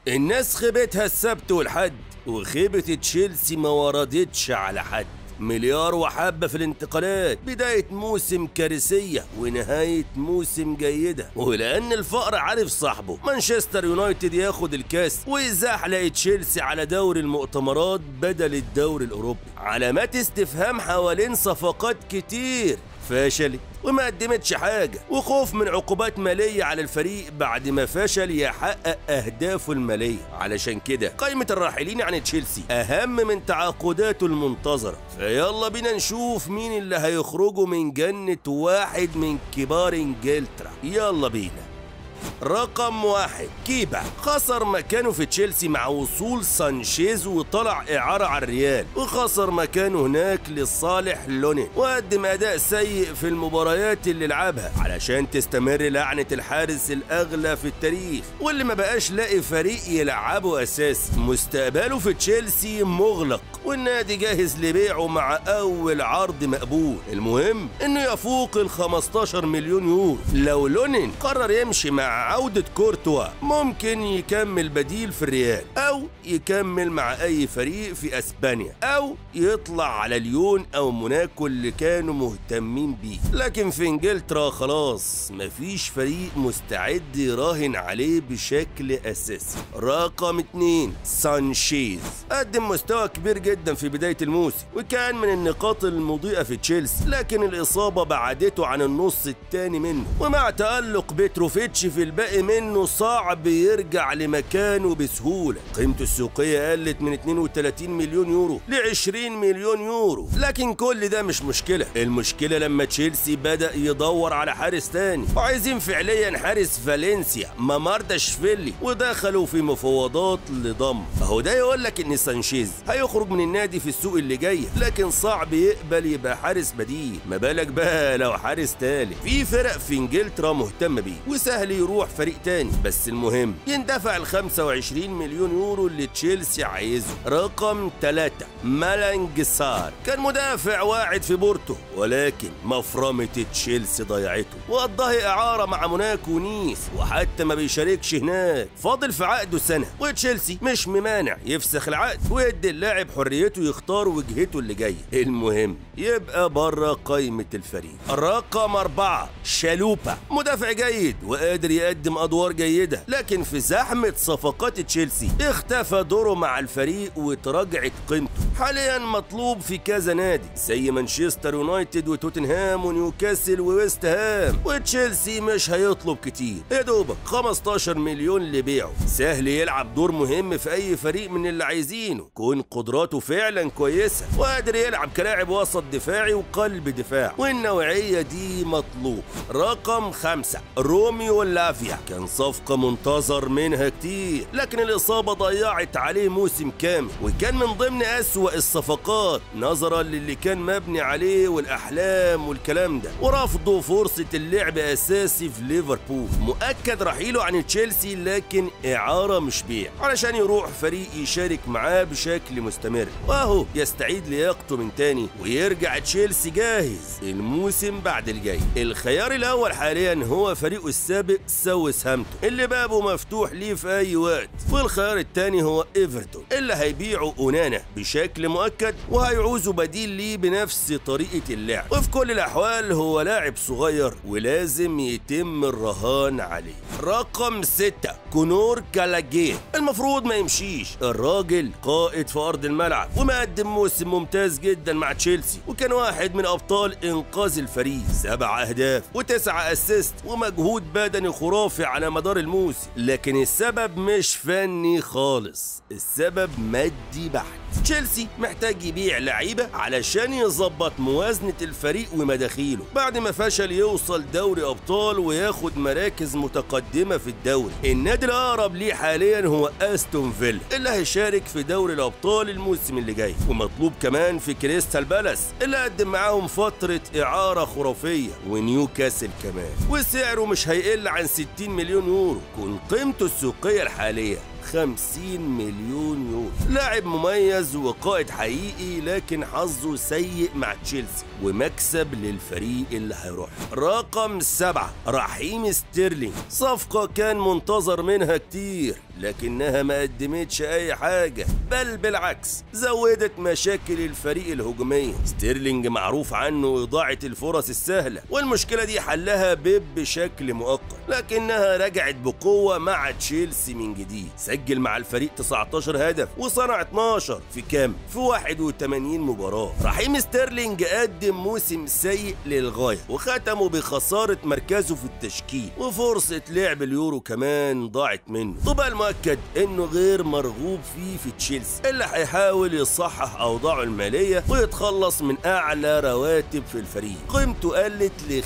الناس خيبتها السبت والحد، وخيبة تشيلسي ما وردتش على حد. مليار وحبة في الانتقالات، بداية موسم كارثية ونهاية موسم جيدة. ولأن الفقر عارف صاحبه، مانشستر يونايتد ياخد الكاس ويزحلق تشيلسي على دوري المؤتمرات بدل الدوري الأوروبي. علامات استفهام حوالين صفقات كتير فشلت وما قدمتش حاجة، وخوف من عقوبات مالية على الفريق بعد ما فشل يحقق أهدافه المالية. علشان كده قائمة الراحلين عن تشيلسي أهم من تعاقداته المنتظرة. فيلا بينا نشوف مين اللي هيخرجوا من جنة واحد من كبار إنجلترا. يلا بينا. رقم 1 كيبا، خسر مكانه في تشيلسي مع وصول سانشيز وطلع إعارة على الريال، وخسر مكانه هناك لصالح لونين، وقدم أداء سيء في المباريات اللي لعبها علشان تستمر لعنة الحارس الأغلى في التاريخ واللي ما بقاش لاقي فريق يلعبه أساسي. مستقبله في تشيلسي مغلق والنادي جاهز لبيعه مع أول عرض مقبول. المهم إنه يفوق ال 15 مليون يورو. لو لونين قرر يمشي مع عودة كورتوا ممكن يكمل بديل في الريال، أو يكمل مع أي فريق في أسبانيا، أو يطلع على ليون أو موناكو اللي كانوا مهتمين بيه. لكن في إنجلترا خلاص مفيش فريق مستعد يراهن عليه بشكل أساسي. رقم 2 سانشيز، قدم مستوى كبير جدا في بداية الموسم وكان من النقاط المضيئة في تشيلسي، لكن الإصابة بعدته عن النص الثاني منه، ومع تألق بيتروفيتش في الباقي منه صعب يرجع لمكانه بسهولة. قيمته السوقية قلت من 32 مليون يورو ل 20 مليون يورو، لكن كل ده مش مشكلة. المشكلة لما تشيلسي بدأ يدور على حارس تاني، وعايزين فعليا حارس فالنسيا مامارداشفيلي، ودخلوا في مفاوضات لضم. اهو ده يقول لك ان سانشيز هيخرج من النادي في السوق اللي جاي، لكن صعب يقبل يبقى حارس بديل، ما بالك بقى لو حارس تالت. في فرق في انجلترا مهتمة بيه وسهل يروح فريق تاني، بس المهم يندفع ال 25 مليون يورو اللي تشيلسي عايزه. رقم 3 مالانج سار، كان مدافع واعد في بورتو، ولكن مفرمة تشيلسي ضيعته وقضاه إعارة مع موناكو ونيس، وحتى ما بيشاركش هناك. فاضل في عقده سنة، وتشيلسي مش ممانع يفسخ العقد ويدي اللاعب حريته يختار وجهته اللي جايه. المهم يبقى بره قائمة الفريق. رقم 4 شالوبا، مدافع جيد وقادر يقدم ادوار جيده، لكن في زحمه صفقات تشيلسي اختفى دوره مع الفريق وتراجعت قيمته. حاليا مطلوب في كذا نادي زي مانشستر يونايتد وتوتنهام ونيوكاسل وويست هام، وتشيلسي مش هيطلب كتير، يا دوبك 15 مليون لبيعه. سهل يلعب دور مهم في اي فريق من اللي عايزينه، كون قدراته فعلا كويسه وقادر يلعب كلاعب وسط دفاعي وقلب دفاع، والنوعيه دي مطلوب. رقم 5 روميو لافيا، كان صفقة منتظر منها كتير، لكن الإصابة ضيعت عليه موسم كامل، وكان من ضمن أسوأ الصفقات نظرا للي كان مبني عليه والأحلام والكلام ده، ورفضه فرصة اللعب أساسي في ليفربول. مؤكد رحيله عن تشيلسي، لكن إعارة مش بيع، علشان يروح فريق يشارك معاه بشكل مستمر، وأهو يستعيد لياقته من تاني ويرجع تشيلسي جاهز الموسم بعد الجاي. الخيار الأول حاليا هو فريقه السابق ساوثهامبتون اللي بابه مفتوح ليه في اي وقت، والخيار الثاني هو ايفرتون اللي هيبيعوا اونانا بشكل مؤكد وهيعوزوا بديل ليه بنفس طريقه اللعب، وفي كل الاحوال هو لاعب صغير ولازم يتم الرهان عليه. رقم 6 كونور جالاجير، المفروض ما يمشيش، الراجل قائد في ارض الملعب ومقدم موسم ممتاز جدا مع تشيلسي، وكان واحد من ابطال انقاذ الفريق، 7 اهداف و9 اسيست ومجهود بدني خرافي على مدار الموسم. لكن السبب مش فني خالص، السبب مادي بحت. تشيلسي محتاج يبيع لعيبه علشان يظبط موازنه الفريق ومداخيله بعد ما فشل يوصل دوري ابطال وياخد مراكز متقدمه في الدوري. النادي الاقرب ليه حاليا هو استون فيلا اللي هيشارك في دوري الابطال الموسم اللي جاي، ومطلوب كمان في كريستال بالاس اللي قدم معاهم فتره اعاره خرافيه، ونيوكاسل كمان، وسعره مش هيقل عن 60 مليون يورو، كون قيمته السوقيه الحاليه 50 مليون يورو. لاعب مميز وقائد حقيقي، لكن حظه سيء مع تشيلسي، ومكسب للفريق اللي هيروح. رقم 7 رحيم ستيرلينج، صفقة كان منتظر منها كتير، لكنها ما قدمتش اي حاجة، بل بالعكس زودت مشاكل الفريق الهجومية. ستيرلينج معروف عنه إضاعة الفرص السهلة، والمشكلة دي حلها بيب بشكل مؤقت، لكنها رجعت بقوة مع تشيلسي من جديد. سجل مع الفريق 19 هدف وصنع 12 في كام؟ في 81 مباراة. رحيم ستيرلينج قدم موسم سيء للغاية، وختمه بخسارة مركزه في التشكيل، وفرصة لعب اليورو كمان ضاعت منه. طبعا المؤكد انه غير مرغوب فيه في تشيلسي، اللي هيحاول يصحح اوضاعه المالية ويتخلص من اعلى رواتب في الفريق. قيمته قلت ل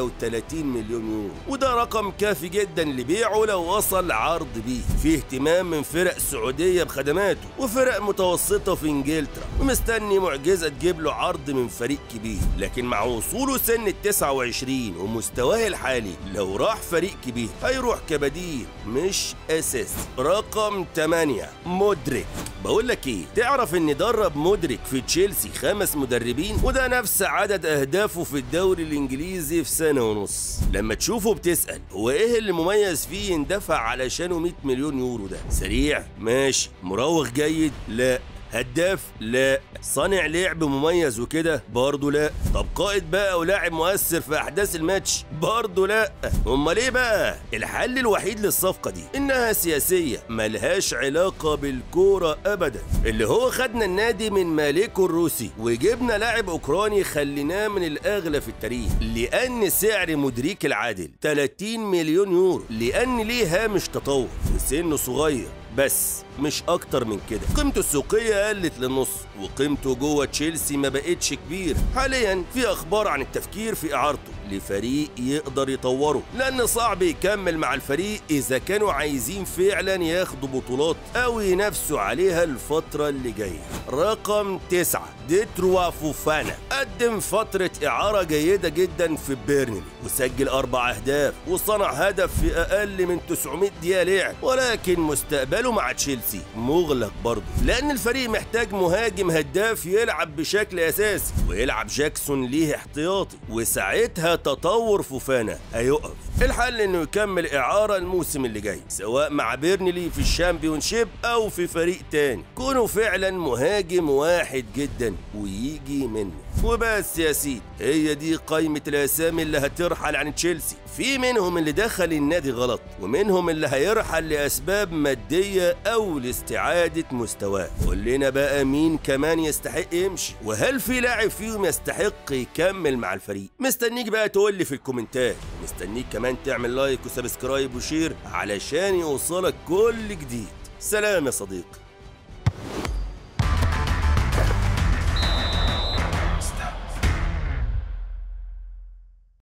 35 مليون يورو، وده رقم كافي جدا لبيعه لو وصل عرض بيه. فيه اهتمام من فرق سعودية بخدماته وفرق متوسطة في انجلترا، ومستني معجزة تجيب له عرض من فريق كبير. لكن مع وصوله سن ال 29 ومستواه الحالي، لو راح فريق كبير هيروح كبديل مش اساسي. رقم 8 مودريك. بقول لك ايه، تعرف ان درب مودريك في تشيلسي 5 مدربين، وده نفس عدد اهدافه في الدوري الانجليزي في سنة ونص. لما تشوفه بتسأل هو ايه اللي مميز فيه يندفع علشانه 100 مليون يورو؟ ده سريع ماشي، مراوغ جيد لا، هداف لا، صانع لعب مميز وكده برضه لا، طب قائد بقى ولاعب مؤثر في احداث الماتش برضه لا. امال ايه بقى الحل الوحيد للصفقه دي؟ انها سياسيه ملهاش علاقه بالكوره ابدا. اللي هو خدنا النادي من مالكه الروسي وجبنا لاعب اوكراني خليناه من الاغلى في التاريخ، لان سعر مدريك العادل 30 مليون يورو، لان ليه هامش تطور وسنه صغير بس مش اكتر من كده. قيمته السوقيه قلت للنص، وقيمته جوه تشيلسي ما بقتش كبير. حاليا في اخبار عن التفكير في اعارته لفريق يقدر يطوره، لان صعب يكمل مع الفريق اذا كانوا عايزين فعلا ياخدوا بطولات او ينافسوا عليها الفتره اللي جايه. رقم 9 ديتروا فوفانا. قدم فتره اعاره جيده جدا في بيرنلي، وسجل 4 اهداف وصنع هدف في اقل من 900 دقيقه لعب، ولكن مستقبله مع تشيلسي مغلق برضه، لان الفريق محتاج مهاجم هداف يلعب بشكل اساسي، ويلعب جاكسون ليه احتياطي، وساعتها تطور فوفانا هيقف. الحل انه يكمل اعاره الموسم اللي جاي، سواء مع بيرنلي في الشامبيونشيب او في فريق تاني، كونه فعلا مهاجم واحد جدا ويجي منه. وبس يا سيدي، هي دي قائمة الأسامي اللي هترحل عن تشيلسي. في منهم اللي دخل النادي غلط، ومنهم اللي هيرحل لأسباب مادية أو لاستعادة مستواه. قول لنا بقى مين كمان يستحق يمشي، وهل في لاعب فيهم يستحق يكمل مع الفريق؟ مستنيك بقى تقول لي في الكومنتات، مستنيك كمان تعمل لايك وسبسكرايب وشير علشان يوصلك كل جديد. سلام يا صديقي.